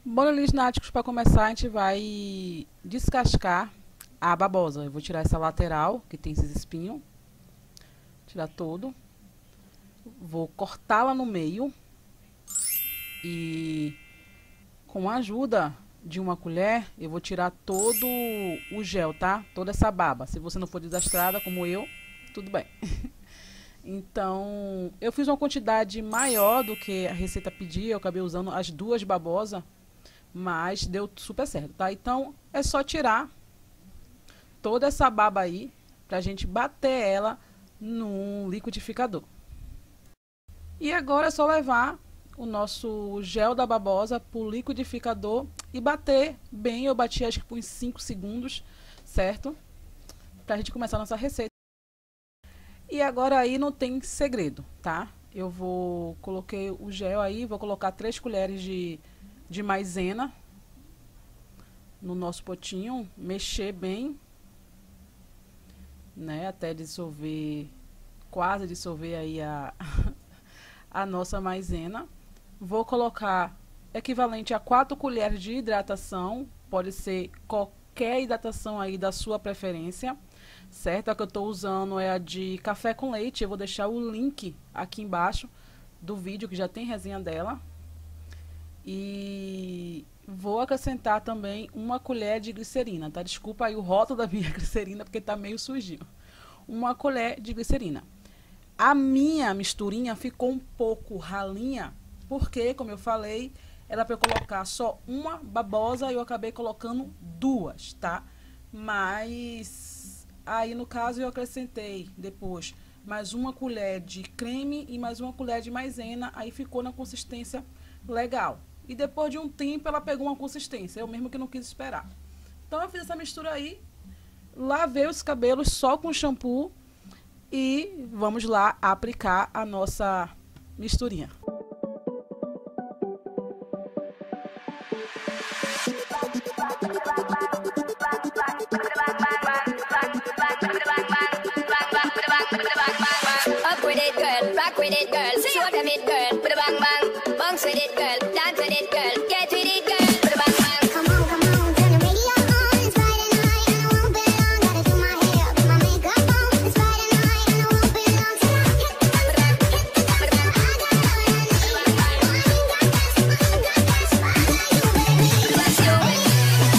Bom, lisnáticos, para começar, a gente vai descascar a babosa. Eu vou tirar essa lateral, que tem esses espinhos. Tirar todo. Vou cortá-la no meio. E com a ajuda de uma colher, eu vou tirar todo o gel, tá? Toda essa baba. Se você não for desastrada, como eu, tudo bem. Então, eu fiz uma quantidade maior do que a receita pedia. Eu acabei usando as duas babosas, mas deu super certo, tá? Então, é só tirar toda essa baba aí pra gente bater ela num liquidificador. E agora é só levar o nosso gel da babosa pro liquidificador e bater bem. Eu bati acho que por uns 5 segundos, certo? Pra gente começar a nossa receita. E agora aí não tem segredo, tá? Coloquei o gel aí, vou colocar 3 colheres de maisena no nosso potinho, mexer bem, né? Até dissolver, quase dissolver aí a nossa maisena. Vou colocar equivalente a 4 colheres de hidratação, pode ser qualquer hidratação aí da sua preferência, certo? A que eu estou usando é a de café com leite. Eu vou deixar o link aqui embaixo do vídeo, que já tem resenha dela. E vou acrescentar também uma colher de glicerina, tá? Desculpa aí o rótulo da minha glicerina, porque tá meio sujinho. Uma colher de glicerina. A minha misturinha ficou um pouco ralinha, porque, como eu falei, era para eu colocar só uma babosa e eu acabei colocando 2, tá? Mas aí, no caso, eu acrescentei depois mais uma colher de creme e mais uma colher de maisena. Aí ficou na consistência legal. E depois de um tempo, ela pegou uma consistência. Eu mesmo que não quis esperar. Então, eu fiz essa mistura aí. Lavei os cabelos só com shampoo. E vamos lá aplicar a nossa misturinha. Up with it, girl. Rock with it, girl. Show them it, girl. Put a bang bang. Bounce with it, girl. Dance with it, girl. Get with it, girl. Put a bang bang. Come on, turn the radio on. It's Friday night and I won't be long. Gotta do my hair, put my makeup on. It's Friday night and I won't be long. So I hit the dance, I got all I need. I ain't got this, I got you, baby.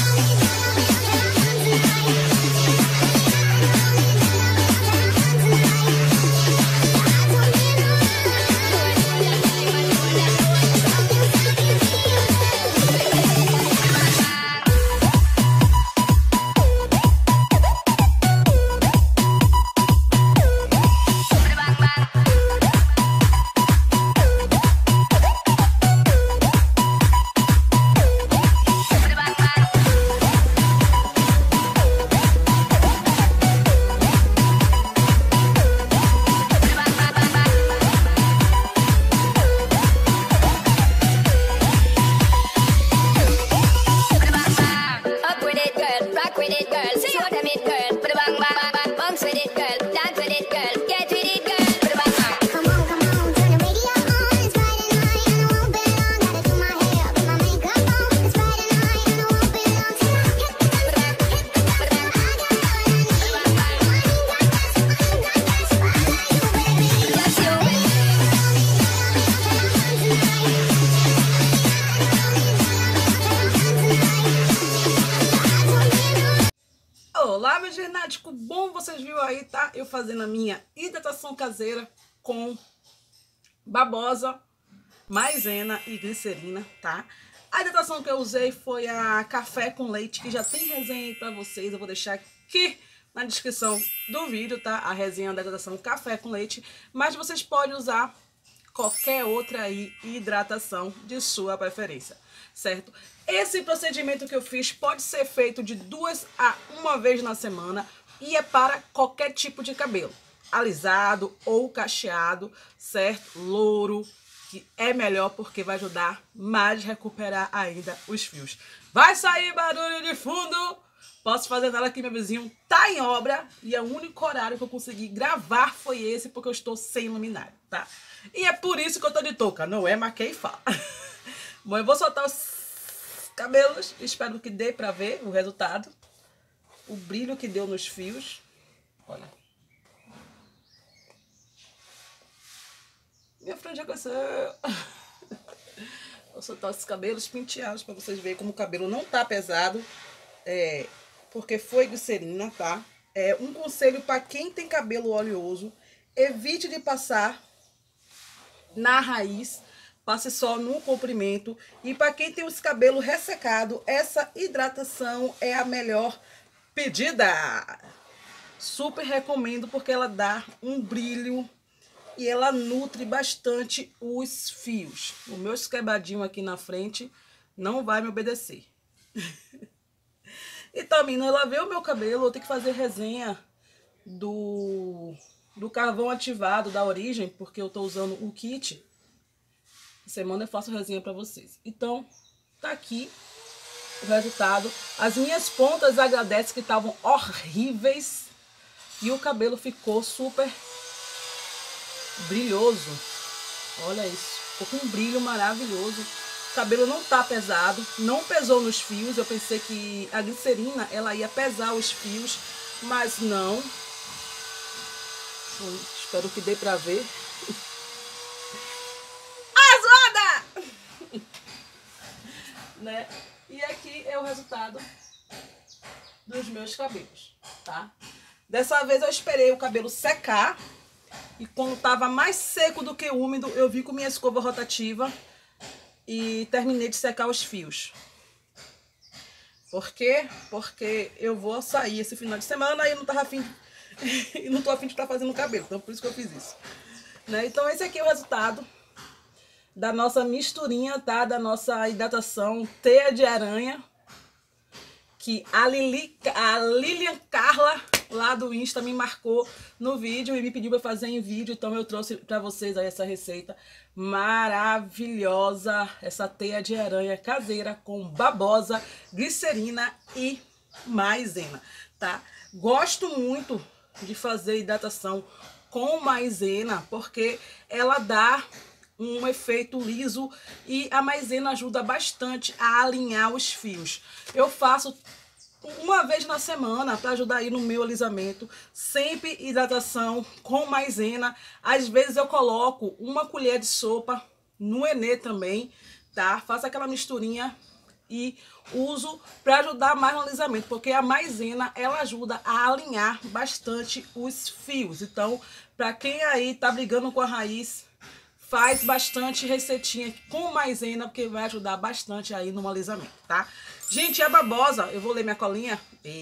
Up with it, girl. Rock with it, girl. Show them it, girl. Put a bang bang. Bounce with it, girl. Dance with it, girl. Get with it, girl. Put a bang bang. Come on, turn the radio on. It's Friday night and I won't be long. Gotta do my hair, put my makeup on. It's Friday night and I won't be long. So I hit the dance, I got all I need. I ain't got this, I got you, baby. That's you, baby. Olá, meus genáticos, bom, vocês viram aí, tá? Eu fazendo a minha hidratação caseira com babosa, maisena e glicerina, tá? A hidratação que eu usei foi a café com leite, que já tem resenha aí pra vocês. Eu vou deixar aqui na descrição do vídeo, tá? A resenha da hidratação café com leite. Mas vocês podem usar qualquer outra aí hidratação de sua preferência, certo? Esse procedimento que eu fiz pode ser feito de 2 a 1 vez na semana e é para qualquer tipo de cabelo, alisado ou cacheado, certo? Louro, que é melhor porque vai ajudar mais a recuperar ainda os fios. Vai sair barulho de fundo? Posso fazer nada que meu vizinho tá em obra e é o único horário que eu consegui gravar foi esse, porque eu estou sem luminária, tá? E é por isso que eu tô de touca, não é? Mas quem fala? Bom, eu vou soltar o cabelos. Espero que dê pra ver o resultado. O brilho que deu nos fios. Olha. Minha franja cresceu. Vou soltar esses cabelos penteados pra vocês verem como o cabelo não tá pesado. Porque foi glicerina, tá? Um conselho para quem tem cabelo oleoso. Evite de passar na raiz. Passe só no comprimento. E para quem tem os cabelos ressecados, essa hidratação é a melhor pedida. Super recomendo porque ela dá um brilho e ela nutre bastante os fios. O meu esquebradinho aqui na frente não vai me obedecer. Então, menina, eu lavei o meu cabelo. Eu tenho que fazer resenha do carvão ativado da Origem, porque eu tô usando o kit. Semana eu faço resenha pra vocês. Então, tá aqui o resultado. As minhas pontas agradecem que estavam horríveis. E o cabelo ficou super brilhoso. Olha isso. Ficou com um brilho maravilhoso. O cabelo não tá pesado. Não pesou nos fios. Eu pensei que a glicerina, ela ia pesar os fios. Mas não. Espero que dê pra ver. Né? E aqui é o resultado dos meus cabelos, tá? Dessa vez eu esperei o cabelo secar. E quando tava mais seco do que úmido, eu vim com minha escova rotativa e terminei de secar os fios. Por quê? Porque eu vou sair esse final de semana e eu não tava afim e não tô afim de estar fazendo cabelo. Então por isso que eu fiz isso, né? Então esse aqui é o resultado da nossa misturinha, tá? Da nossa hidratação teia de aranha. Que a Lilian Carla, lá do Insta, me marcou no vídeo e me pediu para fazer em vídeo. Então eu trouxe para vocês aí essa receita maravilhosa. Essa teia de aranha caseira com babosa, glicerina e maisena, tá? Gosto muito de fazer hidratação com maisena, porque ela dá um efeito liso e a maisena ajuda bastante a alinhar os fios. Eu faço uma vez na semana para ajudar aí no meu alisamento. Sempre hidratação com maisena. Às vezes eu coloco uma colher de sopa no Enê também, tá? Faço aquela misturinha e uso para ajudar mais no alisamento, porque a maisena ela ajuda a alinhar bastante os fios. Então, para quem aí tá brigando com a raiz, faz bastante receitinha com maisena, porque vai ajudar bastante aí no alisamento, tá? Gente, a babosa, eu vou ler minha colinha.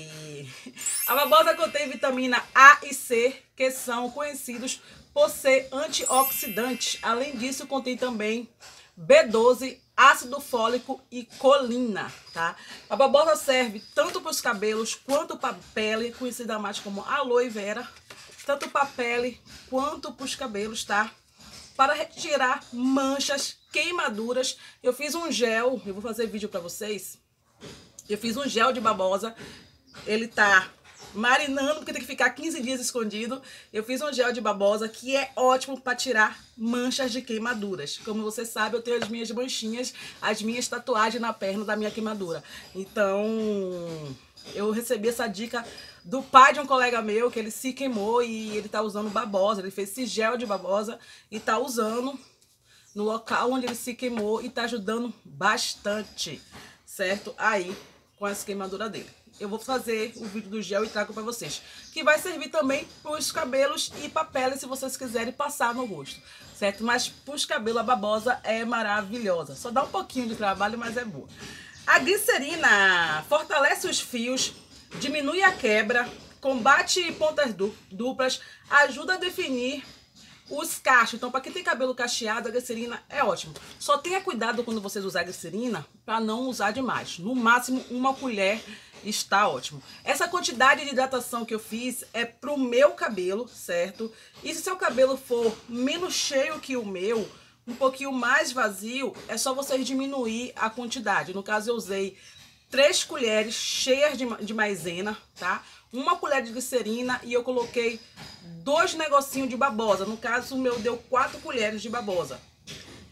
A babosa contém vitamina A e C, que são conhecidos por ser antioxidantes. Além disso, contém também B12, ácido fólico e colina, tá? A babosa serve tanto para os cabelos quanto para a pele, conhecida mais como aloe vera. Tanto para a pele quanto para os cabelos, tá? Para retirar manchas, queimaduras. Eu fiz um gel, eu vou fazer vídeo para vocês. Eu fiz um gel de babosa. Ele tá marinando, porque tem que ficar 15 dias escondido. Eu fiz um gel de babosa que é ótimo para tirar manchas de queimaduras. Como você sabe, eu tenho as minhas manchinhas, as minhas tatuagens na perna da minha queimadura. Então, eu recebi essa dica do pai de um colega meu, que ele se queimou e ele tá usando babosa. Ele fez esse gel de babosa e tá usando no local onde ele se queimou e tá ajudando bastante, certo? Aí, com essa queimadura dele. Eu vou fazer o vídeo do gel e trago pra vocês. Que vai servir também pros cabelos e pra pele, se vocês quiserem passar no rosto, certo? Mas pros cabelos a babosa é maravilhosa. Só dá um pouquinho de trabalho, mas é boa. A glicerina fortalece os fios, diminui a quebra, combate pontas duplas, ajuda a definir os cachos. Então, para quem tem cabelo cacheado, a glicerina é ótimo. Só tenha cuidado quando vocês usarem glicerina para não usar demais. No máximo, uma colher está ótimo. Essa quantidade de hidratação que eu fiz é pro meu cabelo, certo? E se seu cabelo for menos cheio que o meu, um pouquinho mais vazio, é só vocês diminuir a quantidade. No caso, eu usei 3 colheres cheias de maisena, tá? 1 colher de glicerina e eu coloquei 2 negocinhos de babosa. No caso, o meu deu 4 colheres de babosa.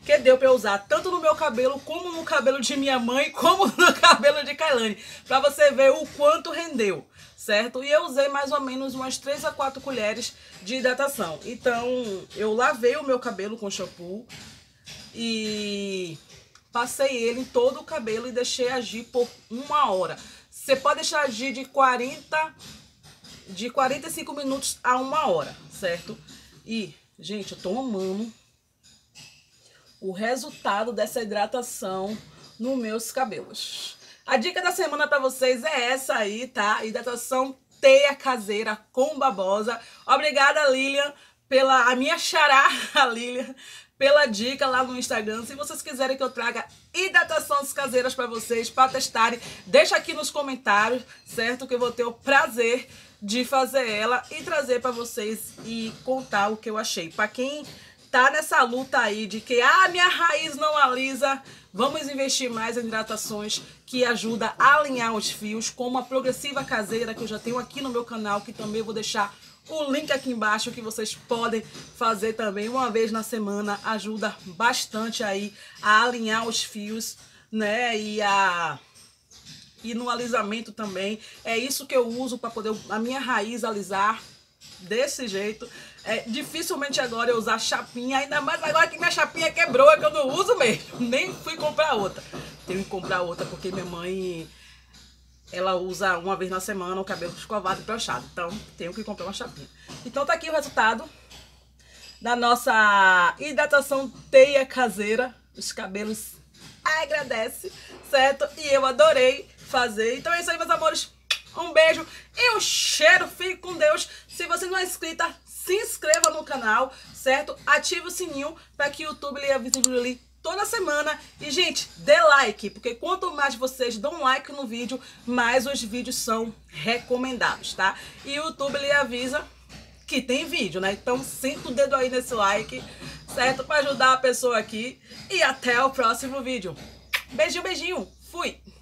que deu pra eu usar tanto no meu cabelo, como no cabelo de minha mãe, como no cabelo de Kailane, pra você ver o quanto rendeu, certo? E eu usei mais ou menos umas 3 a 4 colheres de hidratação. Então, eu lavei o meu cabelo com shampoo e passei ele em todo o cabelo e deixei agir por 1 hora. Você pode deixar agir de 45 minutos a 1 hora, certo? E, gente, eu tô amando o resultado dessa hidratação nos meus cabelos. A dica da semana pra vocês é essa aí, tá? Hidratação teia caseira com babosa. Obrigada, Lilian, a minha xará, a Lilian, pela dica lá no Instagram. Se vocês quiserem que eu traga hidratações caseiras pra vocês, pra testarem, deixa aqui nos comentários, certo? Que eu vou ter o prazer de fazer ela e trazer pra vocês e contar o que eu achei. Pra quem tá nessa luta aí de que minha raiz não alisa, vamos investir mais em hidratações que ajuda a alinhar os fios, como a progressiva caseira, que eu já tenho aqui no meu canal, que também vou deixar o link aqui embaixo, que vocês podem fazer também uma vez na semana. Ajuda bastante aí a alinhar os fios, né, e no alisamento também. É isso que eu uso para poder a minha raiz alisar desse jeito. Dificilmente agora eu usar chapinha, ainda mais agora que minha chapinha quebrou, é que eu não uso mesmo. Nem fui comprar outra. Tenho que comprar outra porque minha mãe, ela usa uma vez na semana o cabelo escovado e brochado. Então tenho que comprar uma chapinha. Então tá aqui o resultado da nossa hidratação teia caseira. Os cabelos agradecem, certo? E eu adorei fazer. Então é isso aí, meus amores. Um beijo e um cheiro. Fique com Deus. Se você não é inscrita, se inscreva no canal, certo? Ative o sininho para que o YouTube lhe avise ali toda semana. E, gente, dê like, porque quanto mais vocês dão like no vídeo, mais os vídeos são recomendados, tá? E o YouTube lhe avisa que tem vídeo, né? Então, senta o dedo aí nesse like, certo? Para ajudar a pessoa aqui. E até o próximo vídeo. Beijinho, beijinho. Fui!